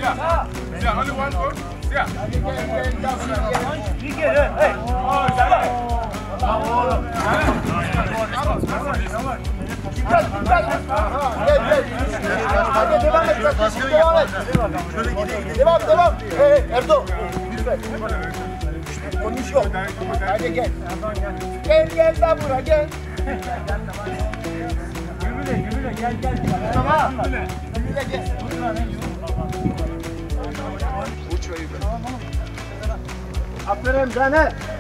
Yeah, only one goal. Yeah. Hey. Hadi devam et. Devam. Hey Erdo. Lütfen. Konuşuyor. Hadi gel. Gel daha buraya gel. Gümüle gel. Tamam. Gümüle gel. Aferin Caner.